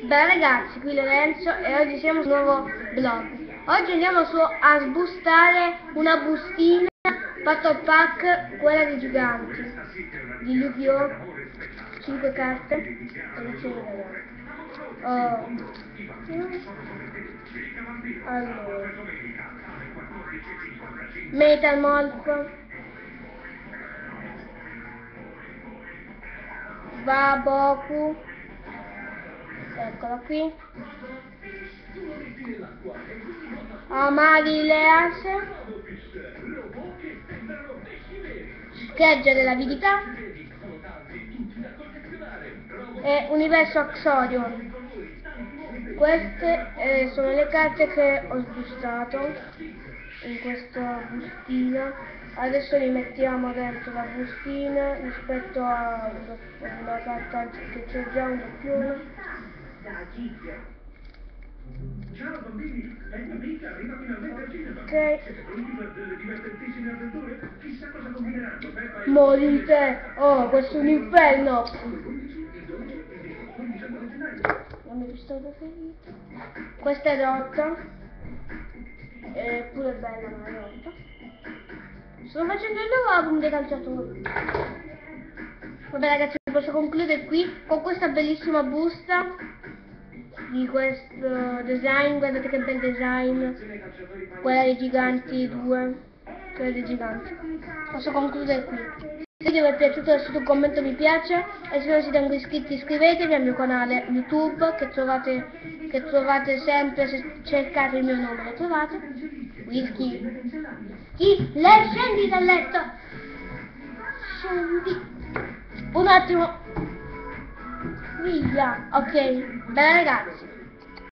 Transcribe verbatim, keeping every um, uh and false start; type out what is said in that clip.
Beh ragazzi, qui Lorenzo e oggi siamo sul nuovo vlog. Oggi andiamo su a sbustare una bustina fatto pack, quella dei giganti di Yu-Gi-Oh! cinque carte. Oh. Allora. Metal Morph, Vaboku, eccola qui, Amarileas, scheggia dell'avidità e Universo Axorion. Queste eh, sono le carte che ho sbustato in questa bustina. Adesso li mettiamo dentro la bustina rispetto a una carta che c'è già un doppione. Ciao bambini, è mia amica, arriva finalmente al cinema. Ok. Siete pronti per delle divertentissime avventure? Chissà cosa combineranno. Morite! Oh, questo è un inferno! Non mi sto preferito. Questa è rotta. È pure bella ma è rotta. Sto facendo il nuovo album dei calciatori. Vabbè ragazzi, posso concludere qui con questa bellissima busta di questo design. Guardate che bel design. Quella dei giganti due. Quella dei giganti. Posso concludere qui. Se il video vi è piaciuto lasciate un commento mi piace e se non siete ancora iscritti iscrivetevi al mio canale YouTube che trovate, che trovate sempre, se cercate il mio nome lo trovate. Whisky. Chi? Lei scendi dal letto. Scendi. Un attimo. Via. Ok. Bene ragazzi.